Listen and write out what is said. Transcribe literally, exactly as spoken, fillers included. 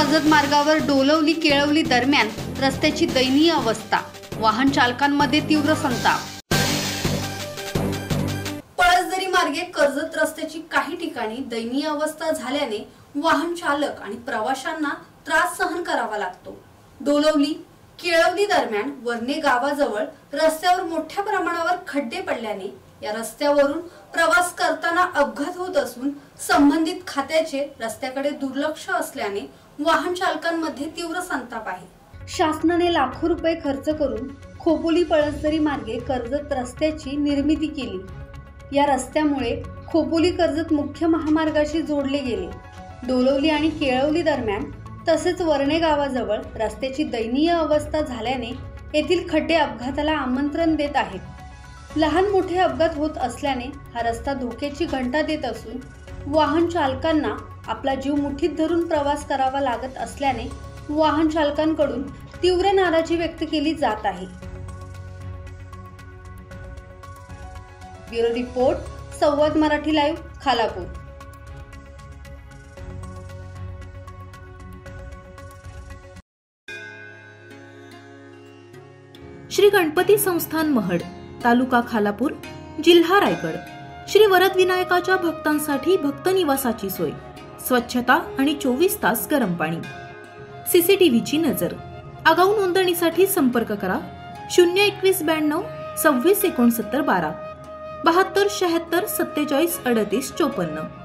कर्जत मार्गावर डोलवली केळवली दरम्यान रस्त्याची दयनीय अवस्था, वाहन चालकांमध्ये तीव्र संताप। पळसदरी मार्गे कर्जत रस्त्याची काही ठिकाणी दयनीय अवस्था झाल्याने वाहन चालक आणि प्रवाशांना त्रास सहन करावा लागतो। डोलवली केळवली दरम्यान वर्णे गावाजवळ रस्त्यावर मोठ्या प्रमाणावर खड्डे पडल्याने या रस्त्यावरून प्रवास करताना अपघात होत असून संबंधित खात्याचे रस्त्याकडे दुर्लक्ष असल्याने वाहन चालकांमध्ये तीव्र संताप आहे। शासनाने लाखो रुपये खर्च करून खोपोली पळसदरी मार्गे कर्जत रस्त्याची निर्मिती केली। या रस्त्यामुळे खोपोली कर्जत मुख्य महामार्गाशी जोडले गेले। डोलवली आणि केळवली दरम्यान तसेच वर्णे गावाजवळ रस्त्याची दयनीय अवस्था झाल्याने येथील खड्डे अपघाताला आमंत्रण देत आहेत। लहान मोठे अपघात होत असल्याने हा रस्ता धोक्याची घंटा देत असून वाहन चालकांना आपला जीव मुठीत धरून प्रवास करावा लागत असल्याने वाहन चालकांकडून तीव्र नाराजी व्यक्त केली जात आहे। ब्युरो रिपोर्ट, संवाद मराठी लाईव्ह, खालापूर। श्री गणपती संस्थान महड, तालुका खालापूर, जिल्हा रायगड। श्री वरद विनायकाच्या भक्तांसाठी भक्त निवासाची सोय, स्वच्छता आणि चोवीस तास गरम पाणी, सीसीटीव्हीची नजर। आगाऊ नोंदणीसाठी संपर्क करा शून्य एकवीस ब्याण्णव सव्वीस एकोणसत्तर बारा बहात्तर शहात्तर सत्तेचाळीस अडतीस चोपन्न।